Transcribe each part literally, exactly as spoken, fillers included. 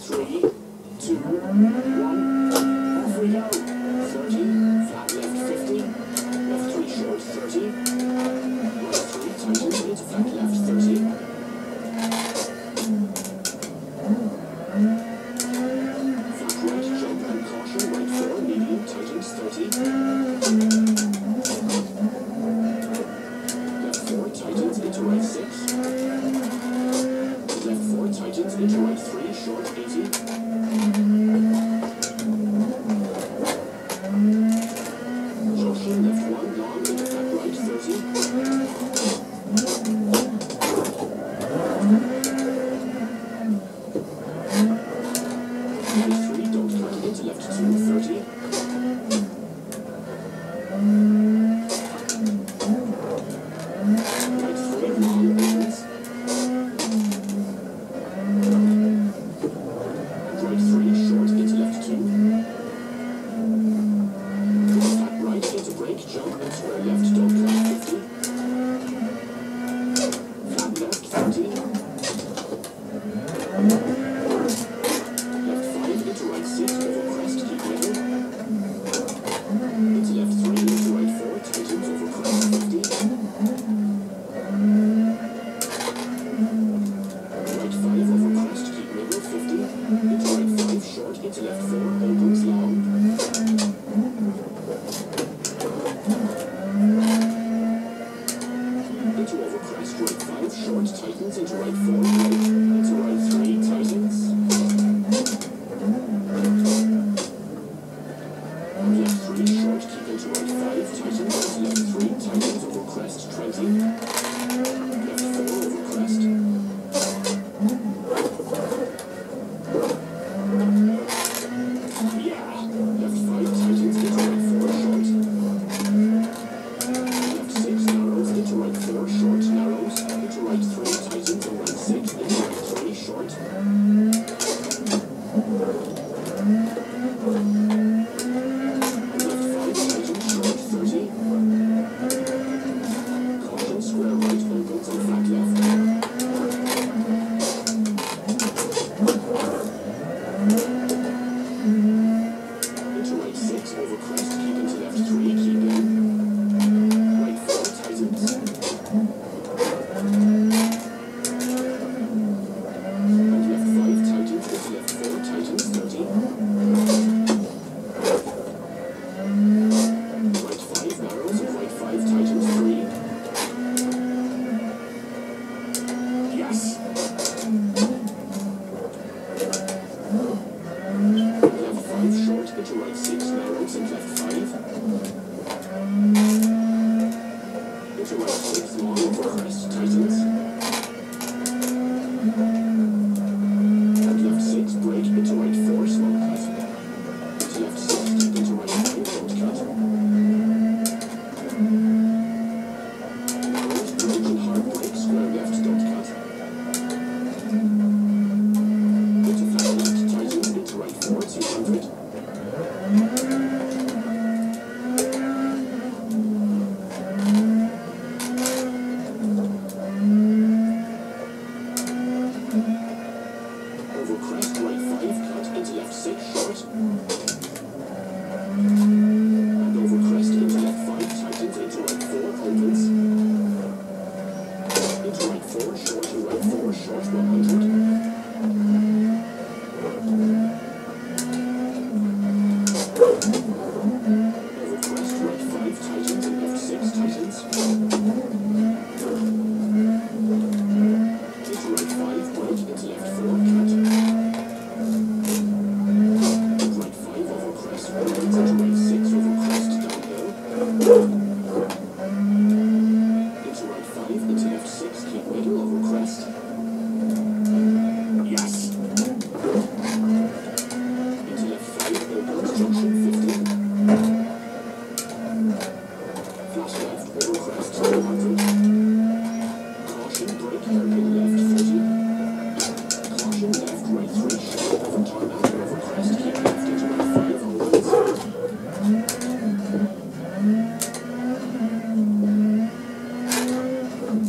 Three, two, one, off we go. thirty, flat left fifty, left three short thirty, right three tightens into flat left thirty. Flat right jump and caution, right four, medium tightens thirty. Left four tightens into right six. Left four tightens into right three, short eighty. Junction left one long into flat right thirty. Right three don't cut into left two thirty. Right three long opens. Right three short into left two. Flat right into brake jump and square left don't cut fifty. Flat left thirty. Left five into right six over crest keep middle. Into left three into right four tightens over crest fifty. Right five over crest keep middle fifty. Into right five short into left four opens long. Into over crest right five short tightens into right four brake. Into right three tightens. Left three short keep into right five tightens. Left three tightens over crest twenty. Left four over crest. Yeah. Left five tightens into right four short. Left six narrows into right four short narrows. Into right three tightens and right six into right three short. Left five tightens short thirty. Caution square right opens and flat left. Into right six over crest keep into left three keep in. Right four tightens. And left five tightens into left four tightens thirty. Right five narrows and right five tightens three. Yes. Left five short into right six narrows and left five. Into right six long over crest tightens. And left six brake into right four small cut. Into left six deep into right nine short cut. Narrows brake and hard brake square left don't cut. Into flat left tightens into right four two hundred. Over crest right five cut into left six short. And over crest into left five tightens into right four opens. Into right four short and right four short one hundred. Over crest right five tightens and left six tightens. Into right five brake into left four cut. Right five over crest opens into right six over crest downhill. Into right five into left six keep middle over crest. Yes. Into left five opens junction fifty. Flash left over crest two hundred. Caution brake hairpin left thirty. Caution left right three short over tarmac over crest keep left into right five opens.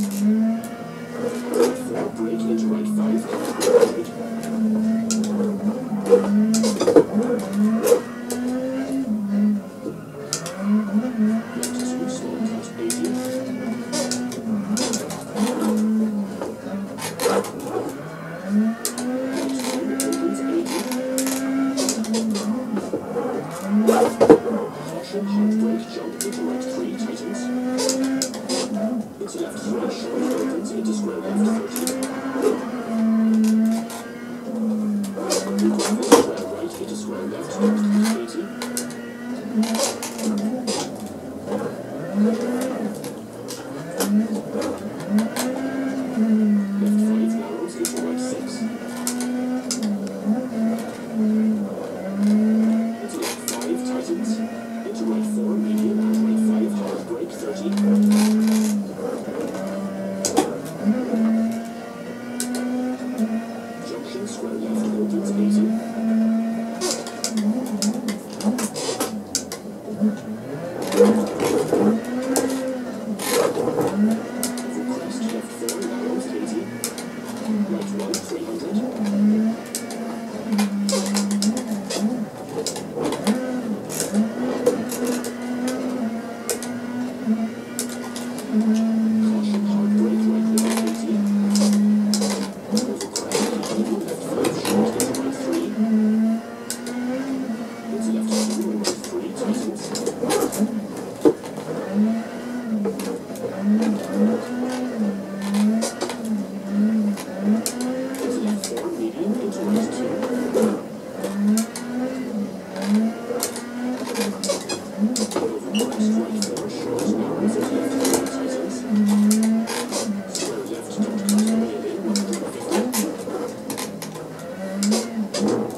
Right four brake into right five into one hundred. three hundred. Caution, hard brake, right wheel eighty. Overcorrect, medium, left five, short, into right three. Into left two, and right three, tightens. Into left four, medium, into right two. Overcorrect, right four, short, narrows, into left three, tightens. Square left, don't cut, medium, one hundred fifty.